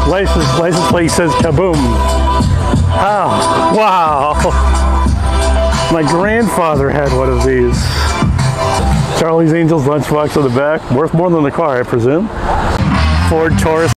License plate says Kaboom. Oh, wow. My grandfather had one of these. Charlie's Angels lunchbox on the back. Worth more than the car, I presume. Ford Taurus.